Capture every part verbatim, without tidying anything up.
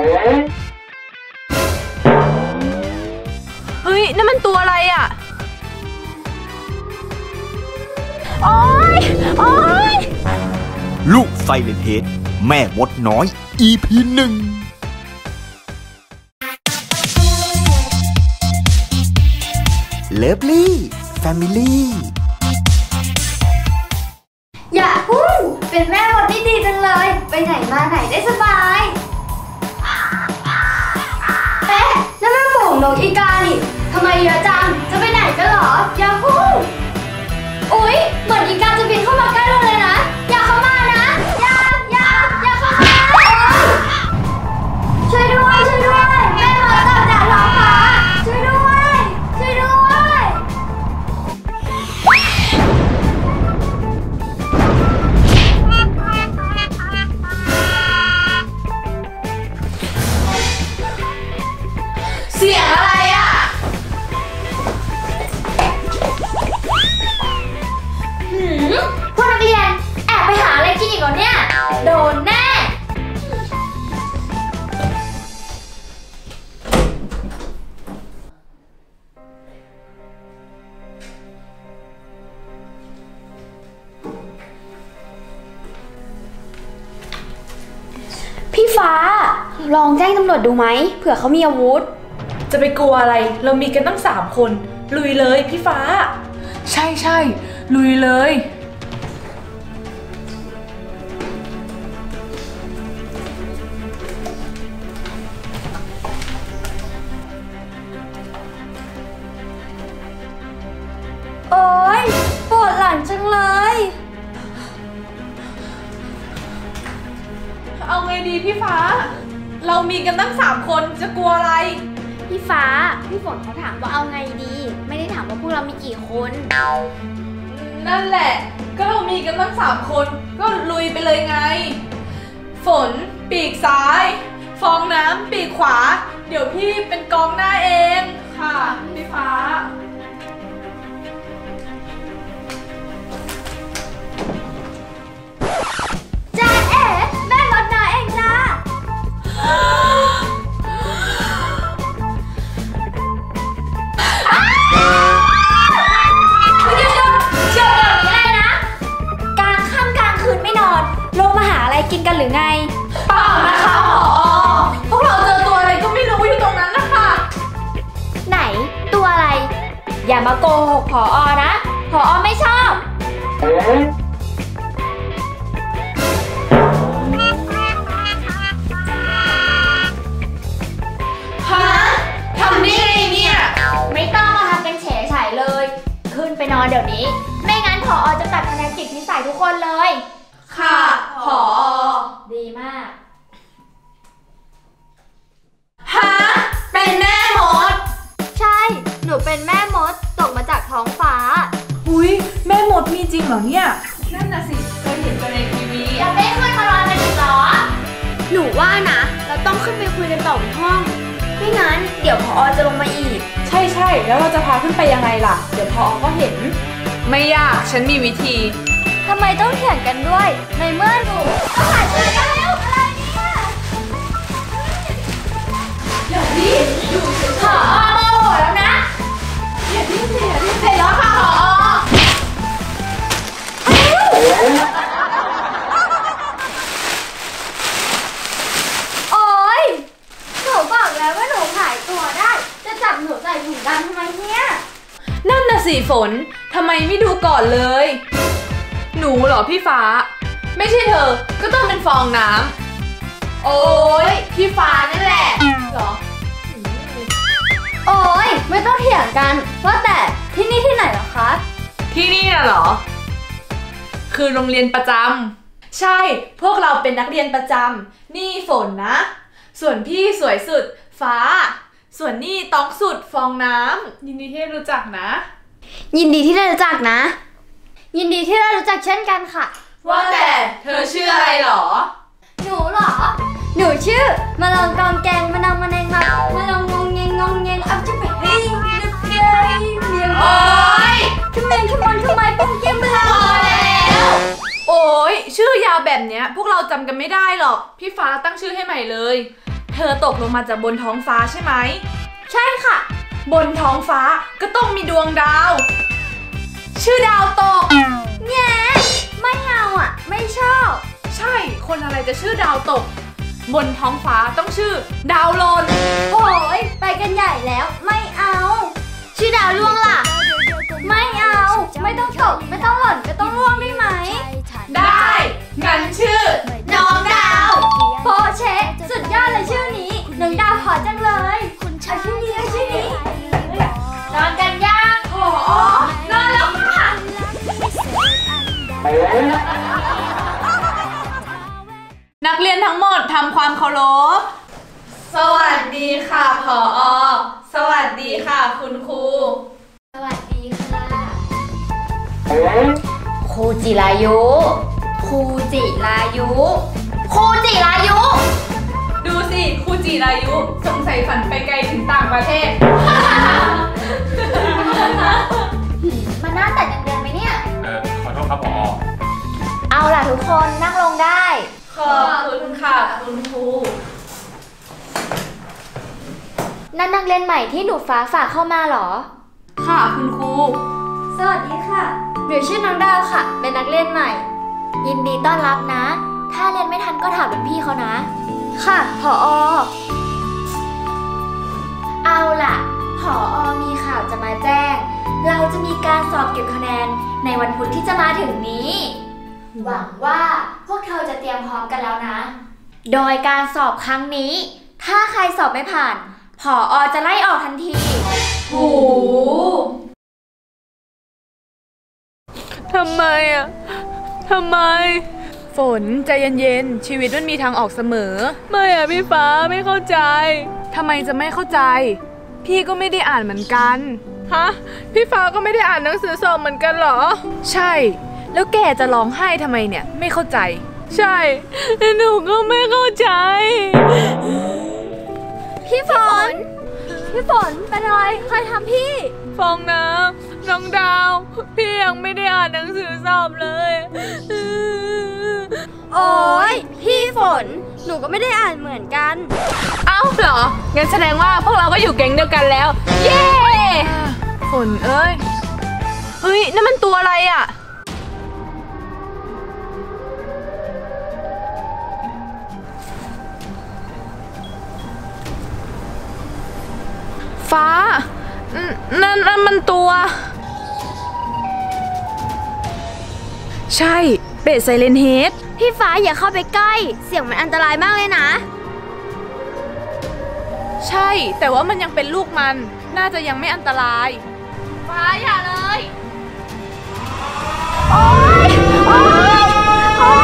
เฮ้ยนั่นมันตัวอะไรอ่ะโอ๊ยโอ๊ยลูกไซเลนเฮดแม่มดน้อย อี พี หนึ่งเลิฟลี่แฟมิลี่อย่าพุ่งเป็นแม่มดที่ดีจังเลยไปไหนมาไหนได้สบายเอ๊ะนั่นมันฝูงนกอีกานี่ทำไมเยอะจังจะไปไหนกันเหรออย่าพุ่งอุ๊ยเหมือนอีกาจะบินเข้ามาใกล้เราเลยนะอย่าเข้ามานะอย่าอย่าอย่าเข้ามาช่วยด้วยช่วยด้วยแม่มดตกจากท้องฟ้าช่วยด้วยช่วยด้วยเสียงอะไรอ่ะหืมพวกนักเรียนแอบไปหาอะไรกินอีกเหรอเนี่ยโดนแน่พี่ฟ้าลองแจ้งตำรวจดูไหมเผื่อเขามีอาวุธจะไปกลัวอะไรเรามีกันตั้งสามคนลุยเลยพี่ฟ้าใช่ใช่ลุยเลยโอ๊ยปวดหลังจังเลยเอาไงดีพี่ฟ้าเรามีกันตั้งสามคนจะกลัวอะไรพี่ฟ้าพี่ฝนเขาถามว่าเอาไงดีไม่ได้ถามว่าพวกเรามีกี่คนนั่นแหละก็เรามีกันตั้งสามคนก็ลุยไปเลยไงฝนปีกซ้ายฟองน้ำปีกขวาเดี๋ยวพี่เป็นกองหน้าเองค่ะพี่ฟ้าจ้าเอ๋แม่มดนาเองจ้าเดี๋ยวเดี๋ยวเดี๋ยวนี้เลยนะกลางค่ำกลางคืนไม่นอนลงมาหาอะไรกินกันหรือไงเปล่านะคะผอ.พวกเราเจอตัวอะไรก็ไม่รู้อยู่ตรงนั้นนะคะไหนตัวอะไรอย่ามาโกหกผอ.นะผอ.ไม่ชอบฮะทำได้ไงเนี่ยไม่ต้องมาทำเป็นเฉยฉายเลยขึ้นไปนอนเดี๋ยวนี้ไม่งั้นผอ.จะตัดคะแนนจิตนิสัยทุกคนเลยค่ะผอ. ดีมากฮะเป็นแม่มดใช่หนูเป็นแม่มดตกมาจากท้องฟ้าอุ้ยแม่มดมีจริงเหรอเนี่ยนั่นน่ะสิเคยเห็นแต่ในทีวียังไม่ขึ้นมานอนกันอีกเหรอหนูว่านะเราต้องขึ้นไปคุยกันต่อในห้องไม่งั้นเดี๋ยวผอ.จะลงมาอีกใช่ใช่แล้วเราจะพาขึ้นไปยังไงล่ะเดี๋ยวผอ.ก็เห็นไม่ยากฉันมีวิธีทำไมต้องเถียงกันด้วยในเมื่อหนูก็หาช่วยกันแล้วอะไรเนี่ยอย่าดิ้นอยู่เฉยๆผอ.โมโหแล้วนะอย่าดิ้นอย่าดิ้นเสร็จแล้วค่ะผอ. โอ๊ยหนูบอกแล้วว่าหนูหายตัวได้จะจับหนูใส่ถุงดำทำไมเนี่ยนั่นน่ะสิฝนทำไมไม่ดูก่อนเลยหนูเหรอพี่ฟ้าไม่ใช่เธอก็ต้องเป็นฟองน้ำโอ๊ยพี่ฟ้านั่นแหละเหรอโอ๊ยไม่ต้องเถียงกันว่าแต่ที่นี่ที่ไหนเหรอคะที่นี่น่ะเหรอคือโรงเรียนประจำใช่พวกเราเป็นนักเรียนประจำนี่ฝนนะส่วนพี่สวยสุดฟ้าส่วนนี่ต้องสุดฟองน้ำยินดีที่ได้รู้จักนะยินดีที่ได้รู้จักนะยินดีที่ได้รู้จักเช่นกันค่ะว่าแต่เธอชื่ออะไรหรอหนูเหรอหนูชื่อมาลองกองแกงมานังมาแนงมามาลองงงเงงงงเงงเอาจะไปเฮ้ยเฮ้ยเฮ้ยเลี้ยงโอ๊ยทำไมทำไมทำไมเป็นเกมเบลาแล้วโอ๊ยชื่อยาวแบบเนี้ยพวกเราจำกันไม่ได้หรอกพี่ฟ้าตั้งชื่อให้ใหม่เลยเธอตกลงมาจากบนท้องฟ้าใช่ไหมใช่ค่ะบนท้องฟ้าก็ต้องมีดวงดาว ชื่อดาวตกแง่ไม่เอาอ่ะ ไม่ชอบใช่คนอะไรจะชื่อดาวตก บนท้องฟ้าต้องชื่อดาวหล่นโอ้ยไปกันใหญ่แล้วไม่เอา ชื่อดาวล่วงล่ะ ไม่เอา ไม่ต้องตกไม่ต้องหล่นไม่ต้องล่วงได้ไหมได้งั้นชื่อน้องดาวโปเชะสุดยอดเลยชื่อนี้น้องดาวขอจังเลยเอาชื่อนี้เอาชื่อนี้นอนกันย่างโอ้นอนแล้วค่ะนักเรียนทั้งหมดทำความเคารพสวัสดีค่ะผอ.สวัสดีค่ะคุณครูสวัสดีค่ะครูจิรายุครูจิรายุครูจิรายุดูสิครูจิรายุสงสัยฝันไปไกลถึงต่างประเทศมันน่าแต่งเรียนไหมเนี่ยเออขอโทษครับผอเอาล่ะทุกคนนั่งลงได้ขอบคุณค่ะคุณครูนั่นนักเรียนใหม่ที่หนูฟ้าฝากเข้ามาเหรอค่ะคุณครูสวัสดีค่ะหนูชื่อน้องดาวค่ะ เป็นนักเรียนใหม่ ยินดีต้อนรับนะ ถ้าเรียนไม่ทันก็ถามรุ่นพี่เขานะ ค่ะผอ.เอาล่ะผอ.มีข่าวจะมาแจ้ง เราจะมีการสอบเก็บคะแนนในวันพุธที่จะมาถึงนี้ หวังว่าพวกเธอจะเตรียมพร้อมกันแล้วนะ โดยการสอบครั้งนี้ ถ้าใครสอบไม่ผ่านผอ.จะไล่ออกทันทีโอ้ทำไมอ่ะ ทำไม ฝนใจเย็นๆ ชีวิตมันมีทางออกเสมอ ไม่อ่ะพี่ฟ้าไม่เข้าใจ ทำไมจะไม่เข้าใจ พี่ก็ไม่ได้อ่านเหมือนกัน ฮะ พี่ฟ้าก็ไม่ได้อ่านหนังสือสอบเหมือนกันเหรอ ใช่ แล้วแกจะร้องไห้ทำไมเนี่ย ไม่เข้าใจ ใช่ หนูก็ไม่เข้าใจพี่ฝน พี่ฝนเป็นอะไรใครทำพี่ฟองน้ำน้องดาว พี่ยังไม่ได้อ่านหนังสือสอบเลยโอ้ยพี่ฝน หนูก็ไม่ได้อ่านเหมือนกันเอ้าเหรอ งั้นแสดงว่าพวกเราก็อยู่แก๊งเดียวกันแล้ว เย้ ฝนเอ้ย เฮ้ยนั่นมันตัวอะไรอ่ะ ฟ้า นั่นนั่นมันตัว ใช่เป็ดไซเลนเฮดพี่ฟ้าอย่าเข้าไปใกล้ เสียงมันอันตรายมากเลยนะใช่แต่ว่ามันยังเป็นลูกมันน่าจะยังไม่อันตราย ฟ้าอย่าเลยโอ๊ยโอ๊ยโอ๊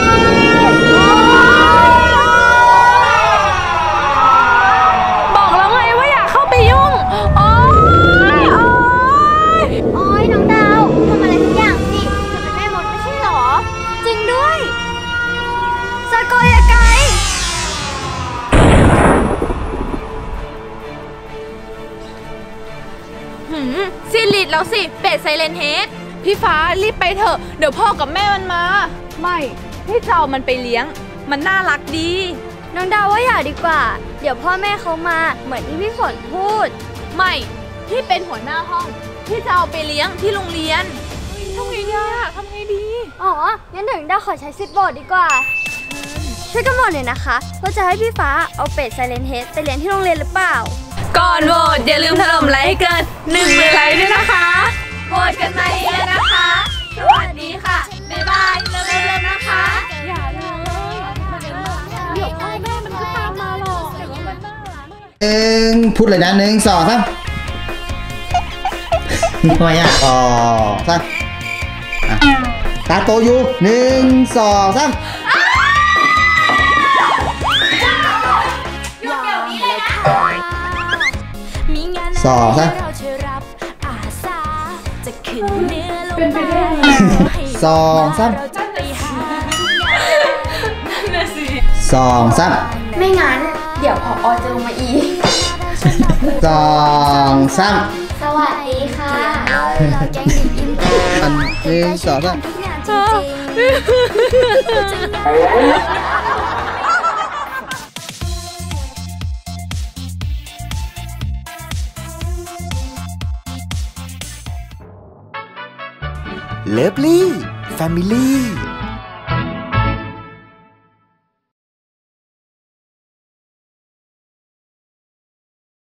ยบอกแล้วไงว่าอย่าเข้าไปยุ่งโอ๊ยโอ๊ยโอ้ยน้องดาวทำอะไรทุกอย่างสิเธอเป็นแม่มดไม่ใช่หรอ จริงด้วยสะกดยาไกหืมซีลิดแล้วสิเป็ดไซเลนเฮดพี่ฟ้ารีบไปเถอะเดี๋ยวพ่อกับแม่มันมา ไม่พี่จะเอามันไปเลี้ยงมันน่ารักดีน้องดาวว่าอย่าดีกว่า เดี๋ยวพ่อแม่เขามาเหมือนที่พี่ฝนพูดไม่พี่เป็นหัวหน้าห้องพี่จะเอาไปเลี้ยงที่โรงเรียนทำไงดีอะทำไงดีอ๋อ งั้นเดี๋ยวดาวขอใช้สิทธิ์โหวตดีกว่า ช่วยกันโหวตหน่อยนะคะว่าจะให้พี่ฟ้าเอาเป็ดไซเลนเฮดไปเรียนที่โรงเรียนหรือเปล่าก่อนโหวตอย่าลืมถล่มไลค์ให้เกินหนึ่งหมื่นไลค์ด้วยนะคะโหวตกันมาเยอะนะคะ สวัสดีค่ะ บ๊ายบายเริ่มๆนะคะ อย่าเลยเดี๋ยวพ่อแม่มันก็ตามมาหรอกแต่ว่ามันน่ารักหนึ่งพูดเลยนะหนึ่งสองสามทำไมอ่ะอ๋อสามอ่ะตาโตอยู่หนึ่งสองสามหยุดเดี๋ยวนี้เลยนะสองสามสองสามสองสามไม่งั้น เดี๋ยวพอจะลงมาอีกสองสามสวัสดีค่ะอันหนึ่งสองสามเลิฟลี่แฟมิลี่